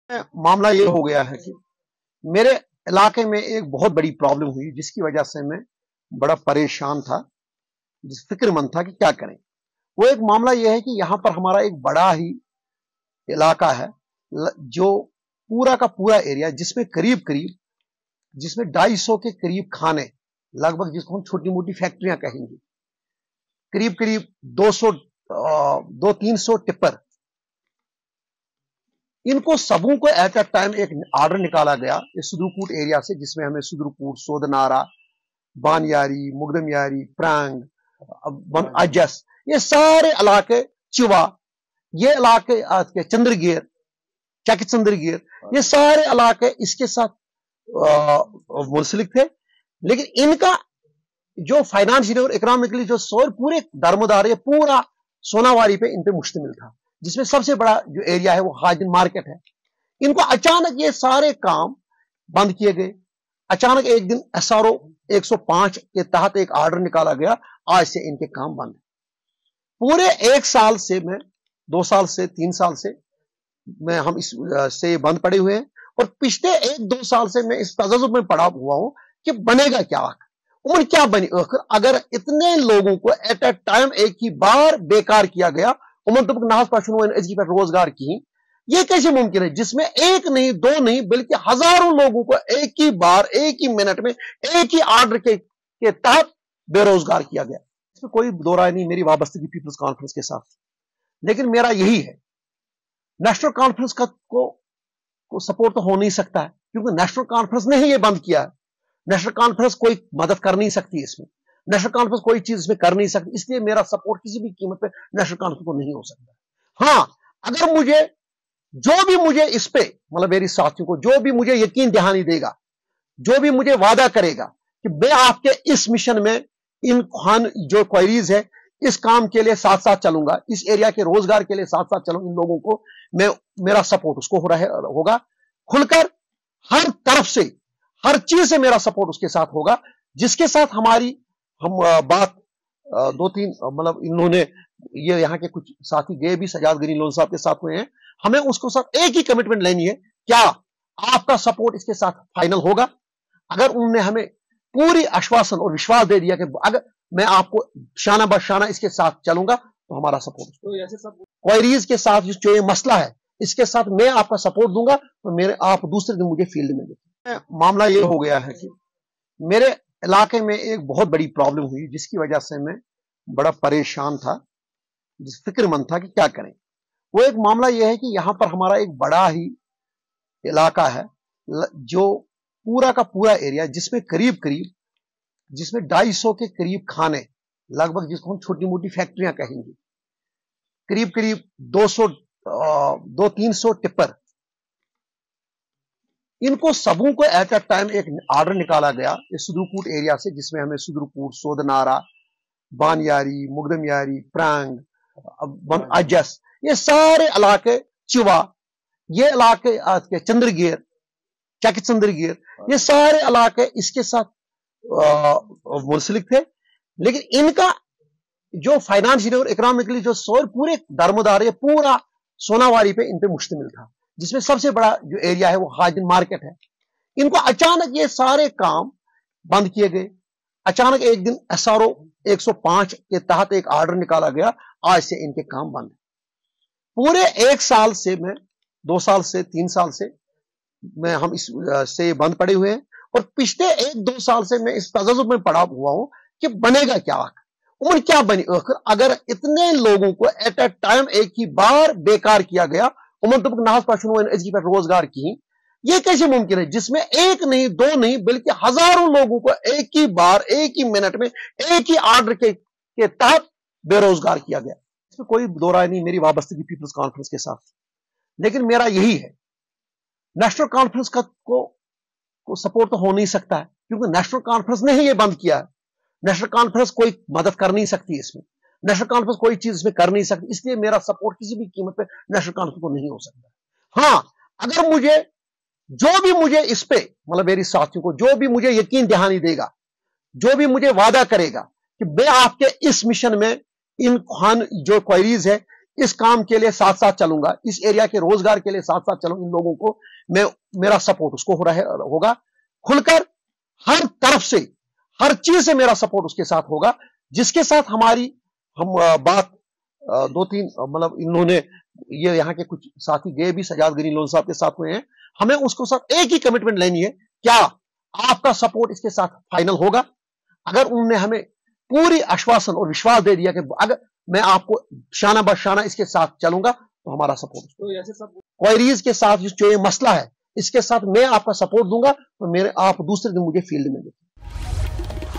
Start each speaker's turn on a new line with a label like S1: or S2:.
S1: मामला ये हो गया है कि मेरे इलाके में एक बहुत बड़ी प्रॉब्लम हुई जिसकी वजह से मैं बड़ा परेशान था, फिक्रमंद था कि क्या करें। वो एक मामला ये है कि यहाँ पर हमारा एक बड़ा ही इलाका है, जो पूरा का पूरा एरिया जिसमें करीब करीब 250 के करीब खाने, लगभग जिसको हम छोटी मोटी फैक्ट्रियां कहेंगे, करीब करीब 200-300 टिप्पर, इनको सबों को एट अ टाइम एक ऑर्डर निकाला गया इस सुदूरकोट एरिया से, जिसमें हमें सुदूरकोट, सोदनारा, बानयारी, मुगदमयारी, प्रांग, अजस, ये सारे इलाके, चिवा, ये इलाके चंद्रगेर, चक चंद्रगेर, ये सारे इलाके इसके साथ मुंसलिक थे। लेकिन इनका जो फाइनेंशियल और इकोनॉमिकली जो पूरे दारोमदार, ये पूरा सोनावारी पे इन पे मुश्तमिल था, जिसमें सबसे बड़ा जो एरिया है वो हाजिन मार्केट है। इनको अचानक ये सारे काम बंद किए गए। अचानक एक दिन SRO 105 के तहत एक ऑर्डर निकाला गया, आज से इनके काम बंद है। पूरे 1 साल से मैं 2 साल से 3 साल से हम इस से बंद पड़े हुए हैं, और पिछले 1-2 साल से मैं इस तजजुब में पड़ा हुआ हूं कि बनेगा क्या, उम्र क्या बनी अगर इतने लोगों को एट अ टाइम एक ही बार बेकार किया गया। उमर तब नाज पाशन पर रोजगार की, ये कैसे मुमकिन है जिसमें एक नहीं, दो नहीं, बल्कि हजारों लोगों को एक ही बार, एक ही मिनट में, एक ही ऑर्डर के तहत बेरोजगार किया गया। इसमें कोई दो राय नहीं मेरी वाबस्तगी पीपल्स कॉन्फ्रेंस के साथ, लेकिन मेरा यही है, नेशनल कॉन्फ्रेंस को सपोर्ट तो हो नहीं सकता है, क्योंकि नेशनल कॉन्फ्रेंस ने ही ये बंद किया है। नेशनल कॉन्फ्रेंस कोई मदद कर नहीं सकती इसमें, नेशनल कॉन्फ्रेंस कोई चीज इसमें कर नहीं सकती, इसलिए मेरा सपोर्ट किसी भी कीमत पे नेशनल कॉन्फ्रेंस को नहीं हो सकता। हाँ, अगर जो भी मुझे इस पे, मतलब मेरी साथियों को जो भी मुझे यकीन दहानी देगा, जो भी मुझे वादा करेगा कि मैं आपके इस मिशन में इन जो क्वेरीज है, इस काम के लिए साथ साथ चलूंगा, इस एरिया के रोजगार के लिए साथ साथ चलूंगा, इन लोगों को मेरा सपोर्ट उसको होगा, खुलकर हर तरफ से, हर चीज से मेरा सपोर्ट उसके साथ होगा, जिसके साथ हम बात 2-3 मतलब इन्होंने ये यहाँ के कुछ साथी गए भी, सजाद गनी लोन साहब के साथ हुए हैं, हमें उसको साथ एक ही कमिटमेंट लेनी है, क्या आपका सपोर्ट इसके साथ फाइनल होगा। अगर उन्होंने हमें पूरी आश्वासन और विश्वास दे दिया कि अगर मैं आपको शाना बशाना इसके साथ चलूंगा, तो हमारा सपोर्ट, तो ऐसे सब क्वेरीज के साथ जो ये मसला है, इसके साथ मैं आपका सपोर्ट दूंगा, तो आप दूसरे दिन मुझे फील्ड में देखें। मामला ये हो गया है कि मेरे इलाके में एक बहुत बड़ी प्रॉब्लम हुई जिसकी वजह से मैं बड़ा परेशान था, फिक्रमंद था कि क्या करें। वो एक मामला यह है कि यहाँ पर हमारा एक बड़ा ही इलाका है, जो पूरा का पूरा एरिया जिसमें करीब करीब 250 के करीब खाने, लगभग जिसको हम छोटी मोटी फैक्ट्रियां कहेंगे, करीब करीब 200-300 टिप्पर, इनको सबों को एट अ टाइम एक ऑर्डर निकाला गया इस सुदूरकोट एरिया से, जिसमें हमें सुदूरकोट, सोदनारा, बानयारी, मुगदमयारी, प्रांग, अजस, ये सारे इलाके, चिवा, ये इलाके चंद्रगेर, चक चंद्रगेर, ये सारे इलाके इसके साथ मुंसलिक थे। लेकिन इनका जो फाइनेंशियल और इकोनॉमिकली जो पूरे दारोमदार, ये पूरा सोनावारी पे इन पे मुश्तमिल था, जिसमें सबसे बड़ा जो एरिया है वो हाजिन मार्केट है। इनको अचानक ये सारे काम बंद किए गए। अचानक एक दिन SRO 105 के तहत एक ऑर्डर निकाला गया, आज से इनके काम बंद है। पूरे 1 साल से मैं 2 साल से 3 साल से हम इस से बंद पड़े हुए हैं, और पिछले 1-2 साल से मैं इस तजजुब में पड़ा हुआ हूं कि बनेगा क्या, उम्र क्या बनी अगर इतने लोगों को एट अ टाइम एक ही बार बेकार किया गया। उमर तब नाज पाशन पर रोजगार की, ये कैसे मुमकिन है जिसमें एक नहीं, दो नहीं, बल्कि हजारों लोगों को एक ही बार, एक ही मिनट में, एक ही ऑर्डर के तहत बेरोजगार किया गया। इसमें कोई दो राय नहीं मेरी वाबस्तगी पीपल्स कॉन्फ्रेंस के साथ, लेकिन मेरा यही है, नेशनल कॉन्फ्रेंस को सपोर्ट तो हो नहीं सकता है, क्योंकि नेशनल कॉन्फ्रेंस ने ही ये बंद किया है। नेशनल कॉन्फ्रेंस कोई मदद कर नहीं सकती इसमें, नेशनल कॉन्फ्रेंस कोई चीज इसमें कर नहीं सकती, इसलिए मेरा सपोर्ट किसी भी कीमत पे नेशनल कॉन्फ्रेंस को नहीं हो सकता। हाँ, अगर जो भी मुझे इस पे, मतलब मेरी साथियों को जो भी मुझे यकीन दहानी देगा, जो भी मुझे वादा करेगा कि मैं आपके इस मिशन में इन जो क्वेरीज है, इस काम के लिए साथ साथ चलूंगा, इस एरिया के रोजगार के लिए साथ साथ चलूंगा, इन लोगों को मेरा सपोर्ट उसको होगा, खुलकर हर तरफ से, हर चीज से मेरा सपोर्ट उसके साथ होगा, जिसके साथ हम बात दो तीन मतलब इन्होंने ये यहाँ के कुछ साथी गए भी सजाद गनी लोन साहब के साथ हुए हैं, हमें उसको साथ एक ही कमिटमेंट लेनी है, क्या आपका सपोर्ट इसके साथ फाइनल होगा? अगर उन्होंने हमें पूरी आश्वासन और विश्वास दे दिया कि अगर मैं आपको शाना बशाना इसके साथ चलूंगा तो हमारा सपोर्ट, तो ऐसे सब क्वेरीज के साथ जो ये मसला है इसके साथ मैं आपका सपोर्ट दूंगा, तो आप दूसरे दिन मुझे फील्ड में देखें।